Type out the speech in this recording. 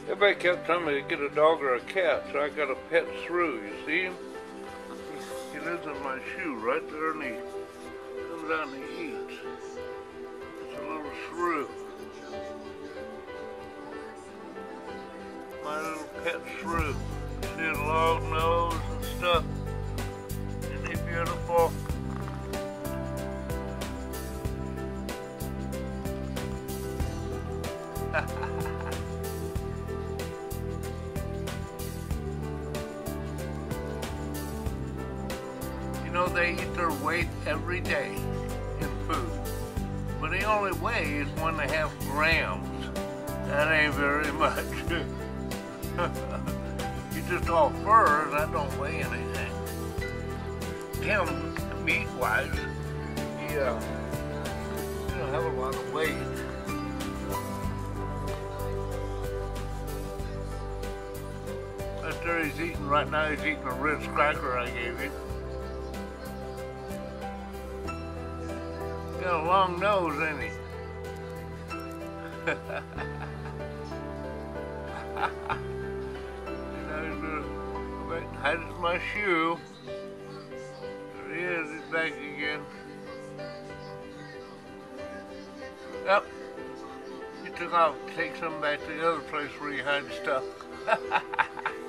Everybody kept telling me to get a dog or a cat, so I got a Pet Shrew. You see him? He lives in my shoe right there, and he comes out and he eats. It's a little shrew. My little Pet Shrew. See his long nose and stuff. Isn't he beautiful? You know, they eat their weight every day in food, but they only weigh 1.5 grams. That ain't very much. You just all fur, that don't weigh anything. Him, meat-wise, he don't have a lot of weight. Right there he's eating, right now he's eating a Ritz cracker I gave him. Got a long nose, ain't he? You know, he's gonna hide my shoe. There he is, he's back again. Yep. He took off, take some back to the other place where he hides stuff.